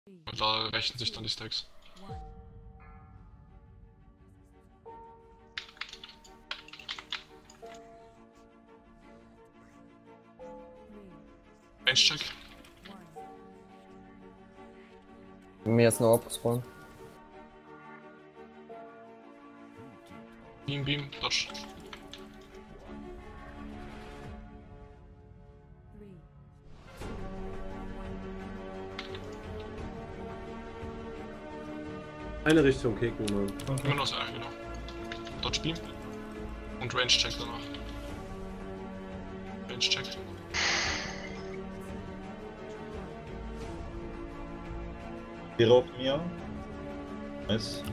Und da rächen sich dann die Stacks. Range-Check. Mir jetzt noch abgespawnt. Beam, Dodge. Eine Richtung kicken, Mann. Immer noch so, genau. Dodge Beam. Und Range-Check danach. Range-Check. Wäre auf mir. Nice.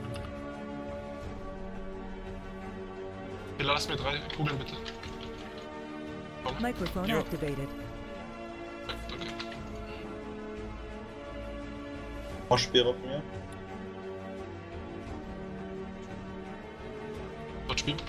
Okay, lass mir 3 Kugeln bitte. Komm. Microphone Jo. activated. Ja, danke. Moschbär auf mir. Dodge Beam.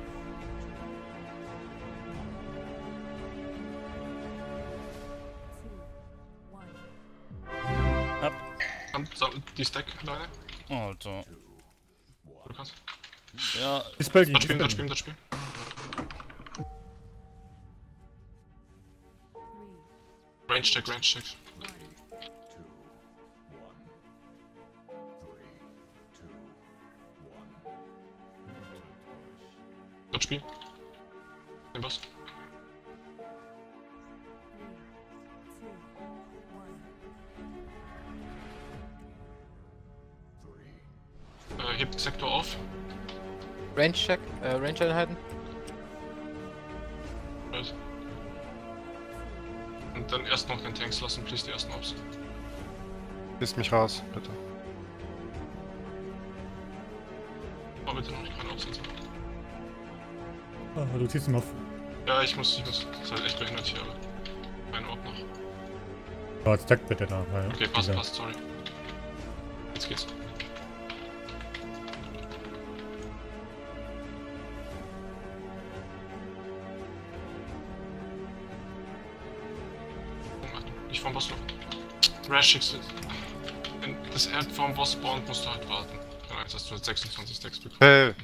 Hab. Die Stack alleine. Alter. Du kannst. Ja, Dispel die, Dodge Beam, Dispel Dodge die. Beam. Range-Check. Dodge Beam. Den Boss. Hebt Sektor auf. Range-Check, Range-Einheiten. Right. Und dann erst noch den Tanks lassen, please, die ersten Ops. Lässt mich raus, bitte. Oh, bitte noch nicht keine Ops. Ah, du ziehst ihn auf. Ja, ich muss. Das ist halt echt behindert hier, aber. Keine Op noch. Ja, stack bitte da. Weil Okay, passt, sorry. Jetzt geht's. Nicht vom Boss laufen. Rash X. Wenn das Erd vom Boss spawnt, musst du halt warten. Kann Angst, dass du jetzt 26 Stacks bekommst. Hey!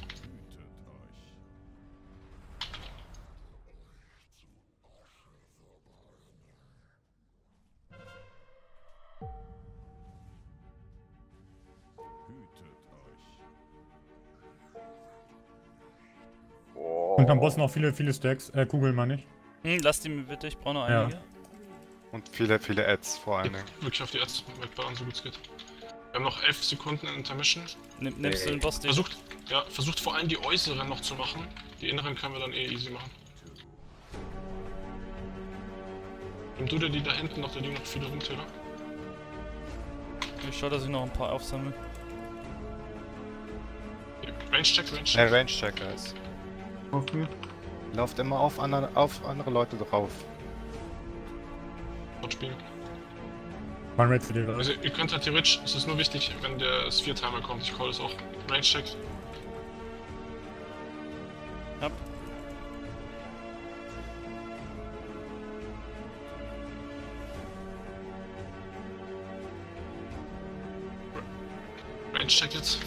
Und am Boss noch viele Stacks. Kugeln meine ich. lass die mir bitte, ich brauche noch Ja. einige. Und viele Ads vor allen Dingen. Wirklich auf die Ärzte wegballern, so gut es geht. Wir haben noch 11 Sekunden in Intermission. Nimmst du den Boss den? Versucht vor allem die äußeren noch zu machen. Die inneren können wir dann eh easy machen. Nimm du dir die da hinten noch, da liegen noch viele Rumtäler. Ich schau, dass ich noch ein paar aufsammle. Range-Check. Range-Check, guys. Auf mir. Lauft immer auf andere Leute drauf. Dodge Beam. Mein Raid für die Leute. Also ihr könnt halt theoretisch, es ist nur wichtig, wenn der Sphere-Timer kommt, ich call es auch. Range-Check. Hab. Range-Check jetzt.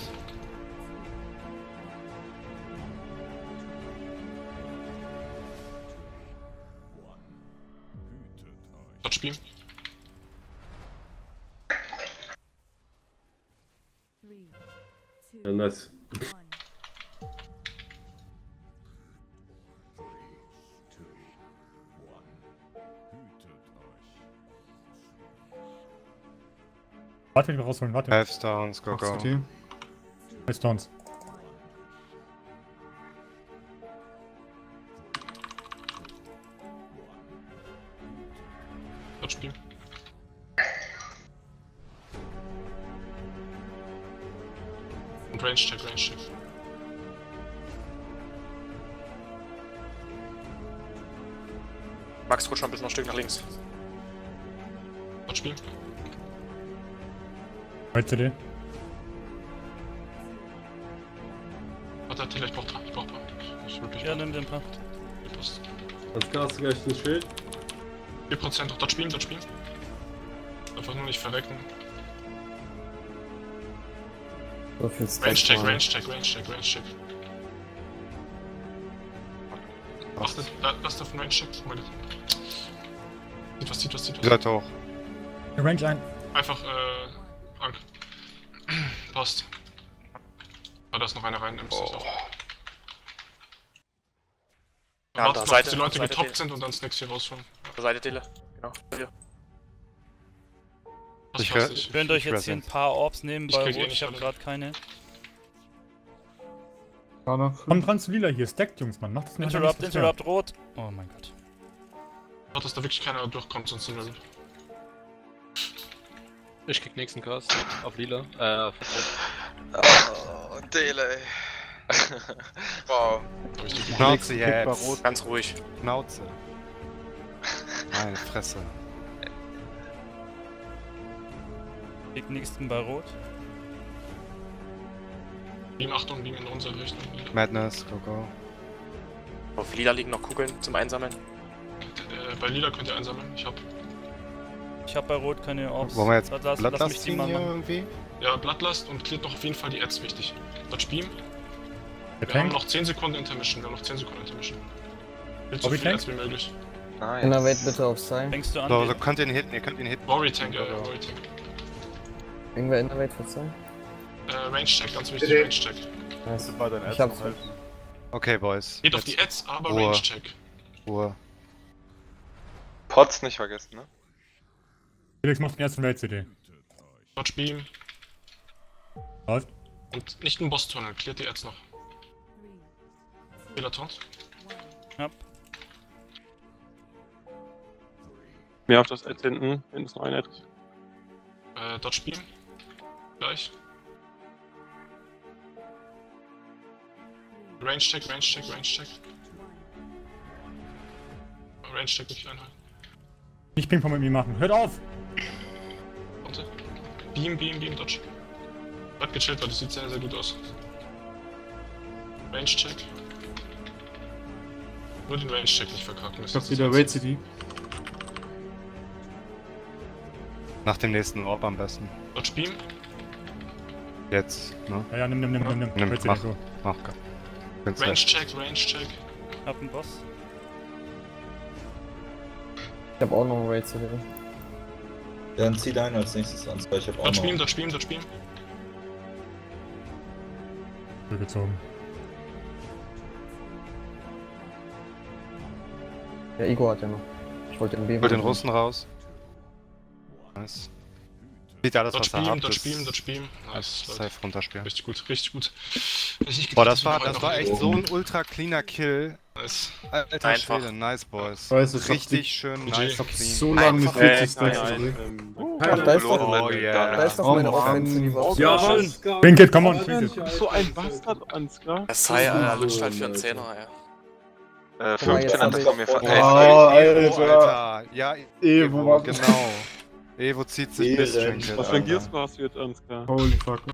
Dodge Beam. Ja, nice. Warte, wir rausholen, warte. 5 Stones, go. Bei Stones. Dodge Beam. Und Range-Check. Max, rutsch noch ein bisschen ein Stück nach links. Dodge Beam. Right CD. Warte, Attila, ich brauch paar. Ich wirklich. Ja, nimm den paar. Passt. Als Gas gleich ein Schild. 4% auf Dodge Beam. Einfach nur nicht verrecken. So viel Range Stacks. check, waren. Range check, Range check, Range check. Lass auf den Range check. Sieht was. Ihr seid hoch. Range ein. Einfach, Ank. Passt. Ah, da ist noch einer rein, nimmst du auch. Ja, an der Warte, Seite, bis die Leute an der Seite getoppt sind und dann Snacks hier rausfahren. Auf der Seite Dele. Genau. Hier. Das Ich passt re- nicht. Könnt euch jetzt hier ein paar Orbs nehmen Ich bei krieg eh Rot, nicht ich hab alle. grad keine. Kommt dran zu lila hier. Stackt, Jungs, Mann. Macht das nicht. Interrupt, Rot. Oh mein Gott. Warte, dass da wirklich keiner durchkommt, sonst sind wir. Ich krieg nächsten Cast auf lila. Oh, Dele, ey. Wow. Hab ich die Schnauze jetzt. Ganz ruhig. Schnauze. Meine Fresse. Krieg nächsten bei Rot. Beam, Achtung, Beam in unsere Richtung. Madness, go. Auf Lila liegen noch Kugeln zum Einsammeln. Bei Lila könnt ihr einsammeln. Ich hab bei Rot keine Orbs. Wollen wir jetzt Lass mich Bloodlust die ziehen mal hier machen. irgendwie? Ja, Bloodlust und cleart noch auf jeden Fall die Ads, wichtig. Dodge Beam. Der Wir haben Tank. noch 10 Sekunden Intermission. Cleart so Bobby viel Tank? Ads wie möglich. Nice. Innerweight bitte auf Sein. Fängst du an? So, Dele? könnt ihr ihn hitten, ihr könnt ihn hitten. Warrior Tank, Warrior Tank. Irgendwer Innerweight für Sein? Range Check, ganz wichtig, Range Check. Nice. Ich hab's. Okay, Boys. Geht auf die Ads, aber Ruhe. Range Check. Ruhe. Pots nicht vergessen, ne? Felix macht den ersten Welt-CD. Dodge Beam. Läuft. Und nicht ein Boss-Tunnel, cleart die Ads noch. Peloton. Ja. Mehr auf das Ad hinten. Hinten ist noch ein Ad. Dodge Beam. Gleich. Range Check. Range Check wirklich einhalten. Nicht Ping-Pong mit mir machen. Hört auf! Warte. Beam, Dodge. Bleibt gechillt, weil das sieht sehr, sehr gut aus. Range Check. Nur den Range Check nicht verkacken. Ich hab wieder Raid CD. Nach dem nächsten Orb am besten. Dodge Beam. Jetzt, ne? Ja, nimm. Nimm, Welt-CD, mach. go. Mach. Bin's Range recht. Check. Hab einen Boss. Ich hab auch noch einen Raid CD. Dann zieh deinen als nächstes an, weil ich hab auch Dodge noch. Beam. Zurückgezogen. Ja, Igor hat ja noch. Ich wollte den B. Hol den Russen raus. Nice. Sieht alles, was Dodge er Beam, hat. Dodge Beam. Nice, Leute. Safe runterspielen. Richtig gut. Boah, das war echt so ein ultra cleaner Kill. Nice. Alter Einfach. Schwede, nice boys. Weiß, ich hab Richtig schön, nice, clean. so lange mit 40 Stacks Ach, da ist doch, Oh yeah. da ist doch meine Offense, die war Ja, schön. Ansgar. Trinket, come on, trinket. So ein Bastard, Ansgar. Es sei, lutscht halt für einen Zehner, ey. 15 hat jetzt kommen wir von hab 11. Evo, Alter. Ja, Evo, genau. Evo zieht sich bis Trinket. Was flankierst du jetzt, Ansgar? Holy fuck.